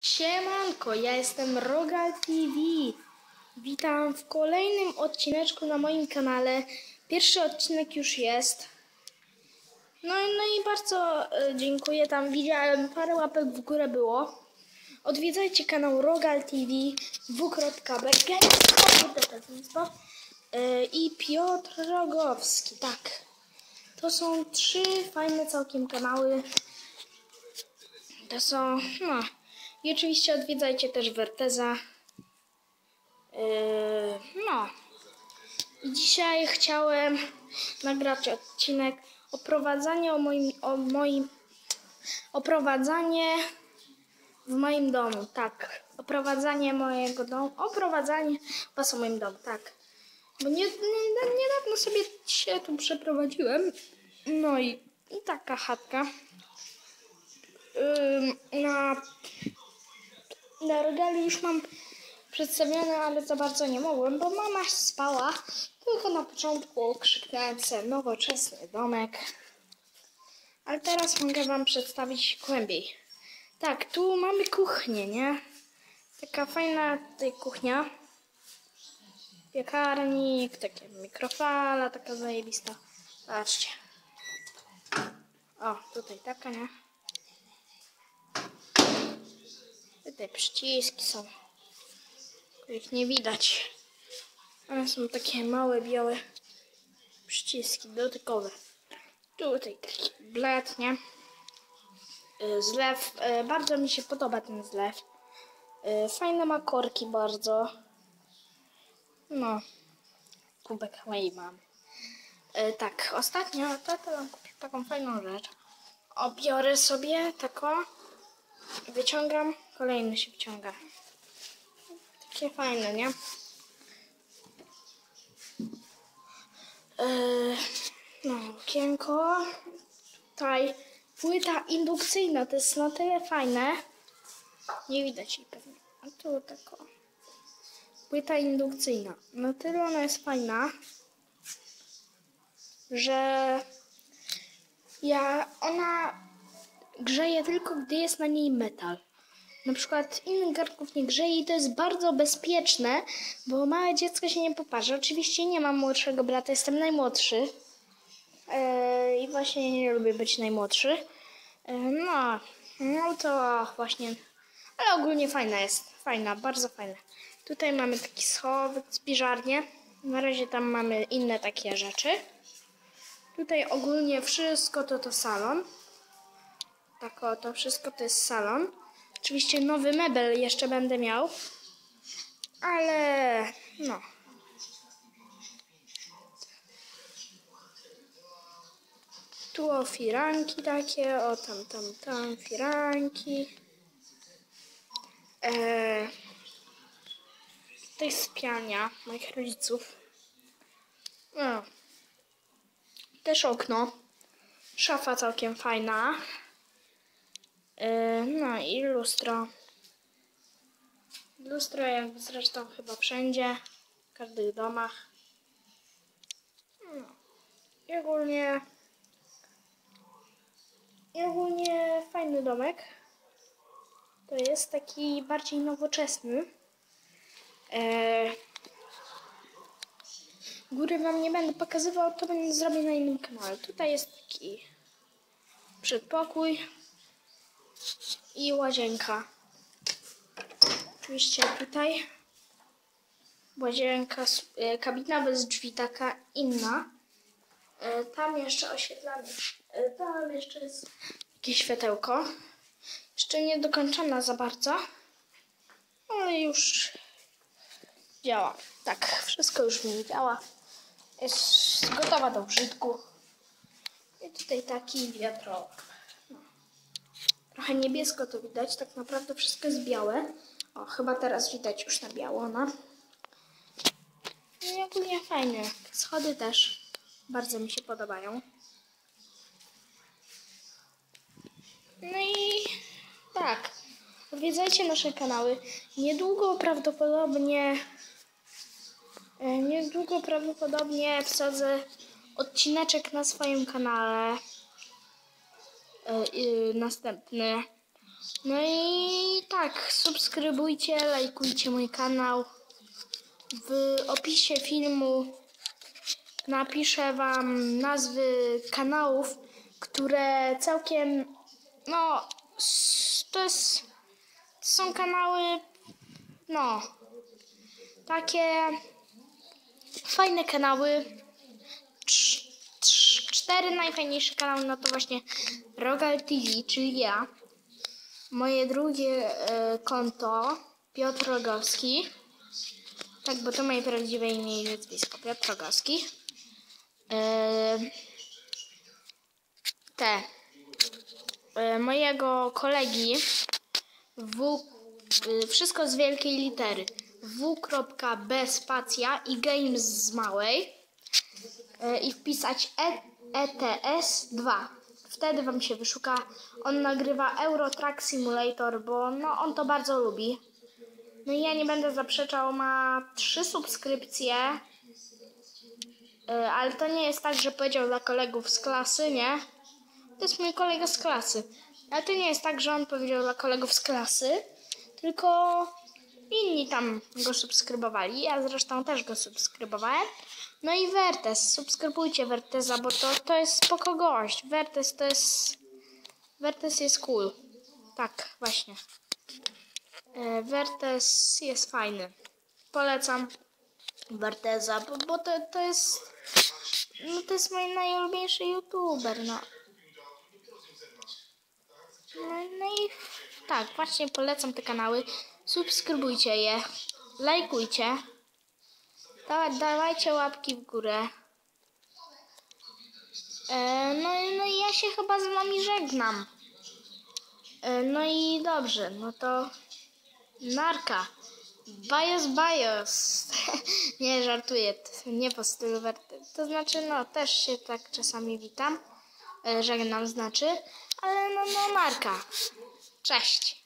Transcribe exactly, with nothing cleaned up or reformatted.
Siemanko, ja jestem Rogal T V. Witam w kolejnym odcineczku na moim kanale. Pierwszy odcinek już jest. No, no i bardzo y, dziękuję. Tam widziałem, parę łapek w górę było. Odwiedzajcie kanał Rogal T V, dwukropka B, y, i Piotr Rogowski. Tak, to są trzy fajne całkiem kanały. To są, no... I oczywiście odwiedzajcie też Werteza. Yy, no. I dzisiaj chciałem nagrać odcinek oprowadzanie o moim, o moim, oprowadzanie w moim domu, tak. Oprowadzanie mojego domu, oprowadzanie was o moim domu, tak. Bo nie, nie, niedawno sobie się tu przeprowadziłem. No i, i taka chatka. Yy, na Na Rogalu już mam przedstawione, ale za bardzo nie mogłem, bo mama spała. Tylko na początku krzyknąłem sobie nowoczesny domek. Ale teraz mogę wam przedstawić głębiej. Tak, tu mamy kuchnię, nie? Taka fajna tutaj kuchnia. Piekarnik, takie mikrofala, taka zajebista. Patrzcie. O, tutaj taka, nie? Te przyciski są, których nie widać. One są takie małe, białe przyciski dotykowe. Tutaj taki bled, nie? Zlew. Bardzo mi się podoba ten zlew. Fajne ma korki bardzo. No. Kubek mojej mamy. Tak, ostatnio tata nam kupił taką fajną rzecz. Obiorę sobie taką. Wyciągam, kolejny się wyciąga. Takie fajne, nie? Yy, no, okienko. Tutaj płyta indukcyjna, to jest na tyle fajne. Nie widać jej pewnie. A tu taka płyta indukcyjna. Na tyle ona jest fajna, że ja, ona grzeje tylko, gdy jest na niej metal. Na przykład innych garnków nie grzeje i to jest bardzo bezpieczne, bo małe dziecko się nie poparzy. Oczywiście nie mam młodszego brata, jestem najmłodszy. Yy, I właśnie nie lubię być najmłodszy. Yy, no, no to właśnie, ale ogólnie fajna jest. Fajna, bardzo fajna. Tutaj mamy taki schowek, spiżarnię. Na razie tam mamy inne takie rzeczy. Tutaj ogólnie wszystko to to salon. Tak o, to wszystko to jest salon. Oczywiście nowy mebel jeszcze będę miał. Ale no. Tu o firanki takie, o tam, tam, tam firanki. Eee, tutaj sypialnia moich rodziców. No. Też okno. Szafa całkiem fajna. No i lustro. Lustro jak zresztą chyba wszędzie, w każdych domach. No. I ogólnie, i ogólnie fajny domek. To jest taki bardziej nowoczesny. Eee, góry wam nie będę pokazywał, to będę zrobił na innym kanale. Tutaj jest taki przedpokój i łazienka. Oczywiście tutaj łazienka, kabina bez drzwi, taka inna. Tam jeszcze oświetlamy. Tam jeszcze jest jakieś światełko. Jeszcze nie dokończona za bardzo, ale już działa. Tak, wszystko już mi działa. Jest gotowa do użytku. I tutaj taki wiatrok. No. Trochę niebiesko to widać, tak naprawdę wszystko jest białe. O, chyba teraz widać już na biało, no. I ogólnie fajne. Schody też bardzo mi się podobają. No i tak. Odwiedzajcie nasze kanały. Niedługo prawdopodobnie niedługo prawdopodobnie wsadzę odcineczek na swoim kanale. Yy, następny No i tak, subskrybujcie, lajkujcie mój kanał. W opisie filmu napiszę wam nazwy kanałów, które całkiem, no, to jest, to są kanały, no, takie fajne kanały. Cz, cz, cztery najfajniejsze kanały, no to właśnie Rogal T V, czyli ja. Moje drugie e, konto, Piotr Rogowski. Tak, bo to moje prawdziwe imię i nazwisko, Piotr Rogowski. E, te e, mojego kolegi W, e, wszystko z wielkiej litery. W.B spacja i games z małej. E, I wpisać e, ETS dwa. Wtedy wam się wyszuka. On nagrywa Euro Truck Simulator, bo no on to bardzo lubi. No i ja nie będę zaprzeczał, ma trzy subskrypcje. Yy, ale to nie jest tak, że powiedział dla kolegów z klasy, nie? To jest mój kolega z klasy. Ale to nie jest tak, że on powiedział dla kolegów z klasy, tylko inni tam go subskrybowali. Ja zresztą też go subskrybowałem. No i Wertes. Subskrybujcie Wertesa, bo to, to jest spoko gość. Wertes to jest... Wertes jest cool. Tak, właśnie. Wertes jest fajny. Polecam Wertesa, bo, bo to, to jest... No to jest mój najulubieńszy youtuber, no. No, no i tak, właśnie polecam te kanały. Subskrybujcie je. Lajkujcie. Da, dawajcie łapki w górę. E, no, no i ja się chyba z wami żegnam. E, no i dobrze, no to narka. Bajos, bajos. Nie, żartuję, nie po stylu Werty. To znaczy, no, też się tak czasami witam. E, żegnam znaczy, ale no, no, narka. Cześć.